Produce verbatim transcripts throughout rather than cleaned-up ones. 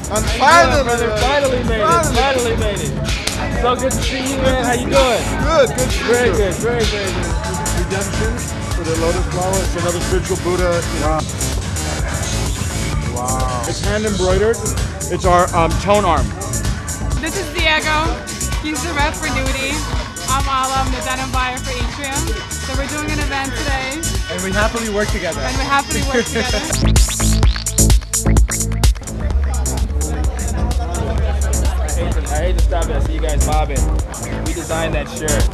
And finally, brother, finally made it. Finally made it. So good to see you, man. How you doing? Good, good. Very good, very, very good. Redemption for the lotus flower. It's another spiritual Buddha. You know. Wow. It's hand embroidered. It's our um, tone arm. This is Diego. He's the rep for Nudie. I'm Ala. I'm the denim buyer for Atrium. So we're doing an event today. And we happily work together. And we happily work together. I hate, to, I hate to stop it. I see you guys mobbing. We designed that shirt.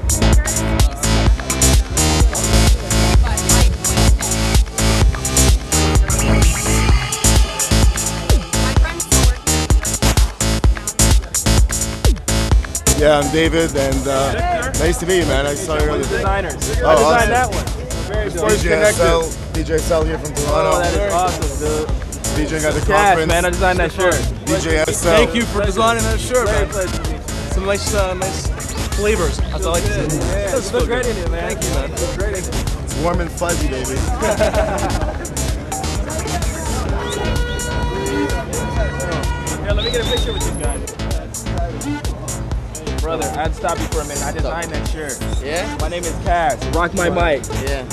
Yeah, I'm David, and uh, nice to meet you, man. I saw you earlier. Designers. Oh, I designed awesome. that one. Very dope. D J S L, D J S L here from Toronto. Oh, that is awesome, dude. DJing at the Cash, conference. man. I designed that shirt. D J S L. Thank you for designing that shirt, Very man. pleasure to meet you. Some nice, uh, nice flavors. That's all I can say. Yeah, you look great in it, man. Thank you, man. You look great in it. It's warm and fuzzy, baby. Yeah, let me get a picture with you guys. Brother, I'd stop you for a minute. I designed that shirt. Yeah? My name is Cass. Rock my mic. Yeah.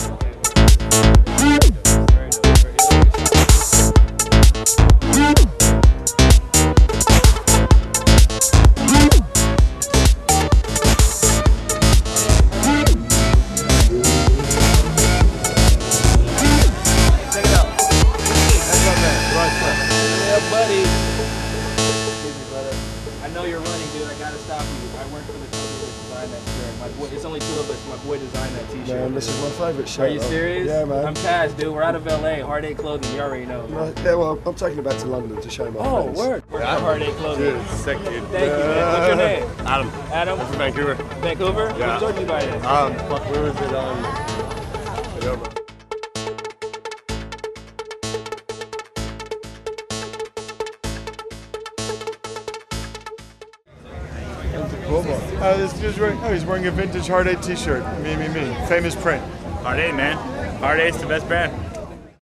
Check it out. That's my man. Yeah, buddy. Excuse me, brother. I know you're running, dude. I gotta stop you. I work for the company that designed that shirt. My boy, it's only two of us. My boy designed that t-shirt. Man, this is my favorite shirt. Are you serious? Yeah, man. I'm Cass, dude. We're out of L A. Heartache Clothing. You already know. No, yeah, well, I'm taking it back to London to show my Oh, face. word. We're at Heartache Clothing. Dude, sick, dude. Thank you, man. What's your name? Adam. Adam? From Vancouver. Vancouver? Yeah. What store did you buy it? Um, fuck, where was it? Um, I don't know. Uh, this dude's wearing, oh, he's wearing a vintage Hard Eight t-shirt. Me, me, me. Famous print. Hard eight, man. Hard eight's the best brand.